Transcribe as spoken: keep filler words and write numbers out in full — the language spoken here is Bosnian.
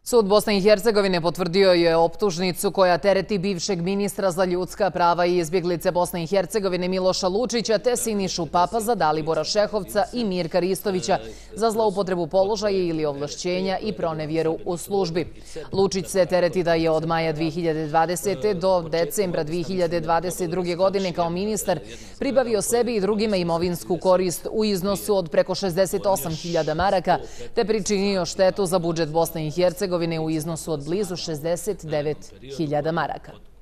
Sud Bosne i Hercegovine potvrdio je optužnicu koja tereti bivšeg ministra za ljudska prava i izbjeglice Bosne i Hercegovine Miloša Lučića te Sinišu Papaza, Dalibora Šehovca i Mirka Ristovića za zloupotrebu položaja ili ovlašćenja i pronevjeru u službi. Lučić se tereti da je od maja dvije hiljade dvadesete. do decembra dvije hiljade dvadeset druge. godine kao ministar pribavio sebi i drugima imovinsku korist u iznosu od preko šezdeset osam hiljada maraka te pričinio štetu za budžet Bosne i Hercegovine u iznosu od blizu šezdeset devet hiljada maraka.